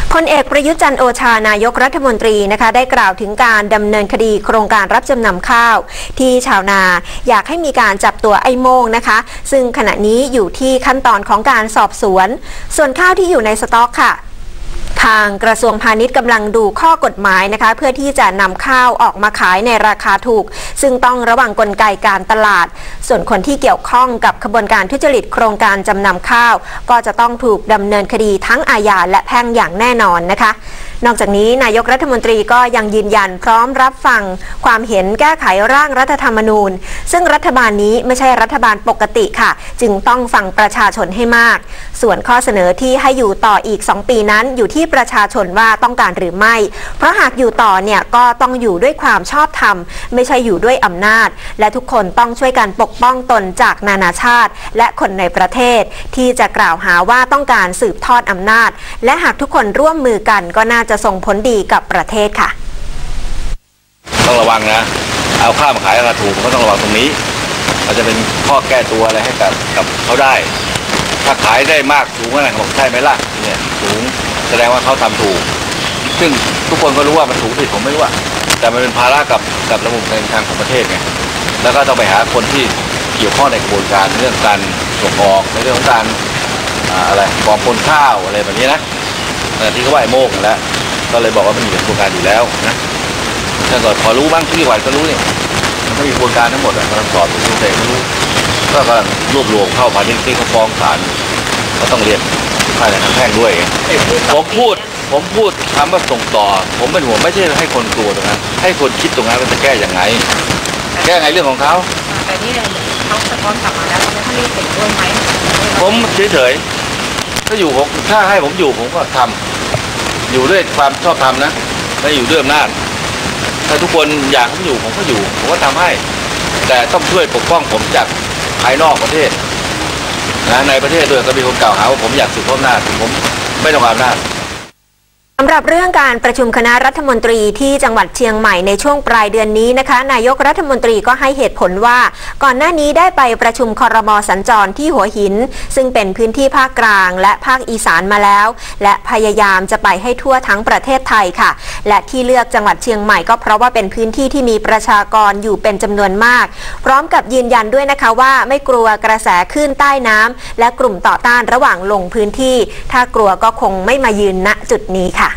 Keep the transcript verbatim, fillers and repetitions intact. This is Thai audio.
พลเอกประยุทธ์จันทร์โอชานายกรัฐมนตรีนะคะได้กล่าวถึงการดำเนินคดีโครงการรับจำนำข้าวที่ชาวนาอยากให้มีการจับตัวไอ้โม่งนะคะซึ่งขณะนี้อยู่ที่ขั้นตอนของการสอบสวนส่วนข้าวที่อยู่ในสต็อกค่ะทางกระทรวงพาณิชย์กำลังดูข้อกฎหมายนะคะเพื่อที่จะนำข้าวออกมาขายในราคาถูกซึ่งต้องระวังกลไกการตลาดส่วนคนที่เกี่ยวข้องกับขบวนการทุจริตโครงการจำนำข้าวก็จะต้องถูกดำเนินคดีทั้งอาญาและแพ่งอย่างแน่นอนนะคะนอกจากนี้นายกรัฐมนตรีก็ยังยืนยันพร้อมรับฟังความเห็นแก้ไขร่างรัฐธรรมนูญซึ่งรัฐบาลนี้ไม่ใช่รัฐบาลปกติค่ะจึงต้องฟังประชาชนให้มากส่วนข้อเสนอที่ให้อยู่ต่ออีกสองปีนั้นอยู่ที่ประชาชนว่าต้องการหรือไม่เพราะหากอยู่ต่อเนี่ยก็ต้องอยู่ด้วยความชอบธรรมไม่ใช่อยู่ด้วยอำนาจและทุกคนต้องช่วยกันปกป้องตนจากนานาชาติและคนในประเทศที่จะกล่าวหาว่าต้องการสืบทอดอำนาจและหากทุกคนร่วมมือกันก็น่าจะส่งผลดีกับประเทศค่ะต้องระวังนะเอาข้าวมาขายราคาถูกก็ต้องระวังตรงนี้เราจะเป็นข้อแก้ตัวอะไรให้กับกับเขาได้ถ้าขายได้มากสูงอะไรบอกใช่ไหมล่ะเนี่ยสูงแสดงว่าเขาทำถูกซึ่งทุกคนก็รู้ว่ามันถูกผิดผมไม่รู้ว่าแต่มันเป็นภาระกับกับระบบการเงินการของประเทศไงแล้วก็ต้องไปหาคนที่เกี่ยวข้องในกระบวนการเรื่องการส่งออกในเรื่องของการอะไรกองปนข้าวอะไรแบบนี้นะที่เขาว่าไอ้โม่งแล้วก็เลยบอกว่ามันมีกระบวนการอยู่แล้วนะถ้าเกิดพอรู้บ้างที่หวัดก็รู้นี่มันก็มีกระบวนการทั้งหมดอ่ะกำลังสอบอยู่แต่ไม่รู้ก็กำลังรวบรวมเข้าพาณิชย์ที่เขาฟ้องศาลก็ต้องเรียนภายในทางแพ่งด้วยผมพูดผมพูดคำว่าส่งต่อผมเป็นห่วงไม่ใช่ให้คนกลัวตรงนั้นให้คนคิดตรงนั้นว่าจะแก้ยังไงแก้ไงเรื่องของเขาแต่นี่เขาสะท้อนกลับมาแล้วท่านได้เห็นด้วยไหมผมเฉยๆถ้าอยู่ผมถ้าให้ผมอยู่ผมก็ทำอยู่ด้วยความชอบธรรมนะไม่อยู่ด้วยอำนาจถ้าทุกคนอยากผมอยู่ผมก็อยู่ผมก็ทำให้แต่ต้องช่วยปกป้องผมจากภายนอกประเทศนะในประเทศด้วยก็มีคนกล่าวหาว่าผมอยากสืบทอดอำนาจผมไม่ต้องการอำนาจสำหรับเรื่องการประชุมคณะรัฐมนตรีที่จังหวัดเชียงใหม่ในช่วงปลายเดือนนี้นะคะนายกรัฐมนตรีก็ให้เหตุผลว่าก่อนหน้านี้ได้ไปประชุมครม.สัญจรที่หัวหินซึ่งเป็นพื้นที่ภาคกลางและภาคอีสานมาแล้วและพยายามจะไปให้ทั่วทั้งประเทศไทยค่ะและที่เลือกจังหวัดเชียงใหม่ก็เพราะว่าเป็นพื้นที่ที่มีประชากรอยู่เป็นจำนวนมากพร้อมกับยืนยันด้วยนะคะว่าไม่กลัวกระแสคลื่นใต้น้ำและกลุ่มต่อต้านระหว่างลงพื้นที่ถ้ากลัวก็คงไม่มายืนณจุดนี้ค่ะ